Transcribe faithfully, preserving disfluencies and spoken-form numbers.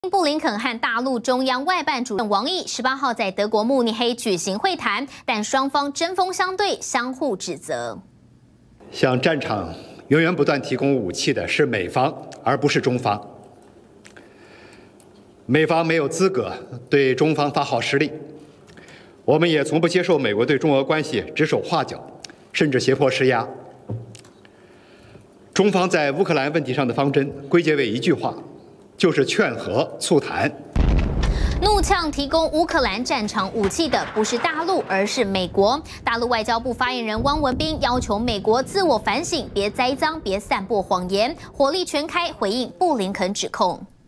布林肯和大陆中央外办主任王毅十八号在德国慕尼黑举行会谈，但双方针锋相对，相互指责。 向战场源源不断提供武器的是美方，而不是中方。美方没有资格对中方发号施令，我们也从不接受美国对中俄关系指手画脚，甚至胁迫施压。中方在乌克兰问题上的方针归结为一句话。 就是劝和促谈。 怒呛提供乌克兰战场武器的不是大陆，而是美国。大陆外交部发言人汪文斌要求美国自我反省，别栽赃，别散播谎言，火力全开回应布林肯指控。